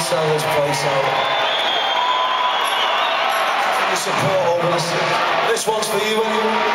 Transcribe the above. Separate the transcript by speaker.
Speaker 1: sell this place out. Your support over this one's for you.